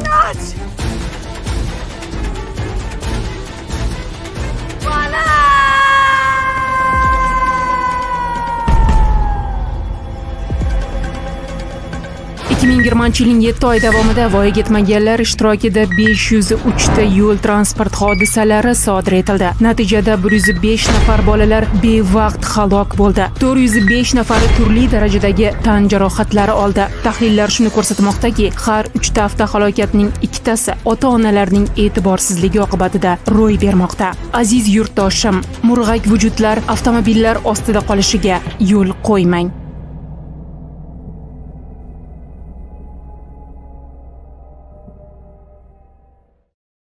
iloj. Bola! 2020-yilning 7 oy davomida voyaga yetmaganlar ishtirokida 503 ta yo'l transport hodisalari sodir etildi. Natijada 105 nafar bolalar bevaqt halok bo'ldi. 405 nafari turli darajadagi tan jarohatlari oldi. Tahlillar shuni ko'rsatmoqdaki, har 3 ta avtohalokatning 2 tasi ota-onalarning e'tiborsizligi oqibatida ro'y bermoqda. Aziz yurtdoshim, murg'ak vujudlar avtomobillar ostida qolishiga yo'l qo'ymang.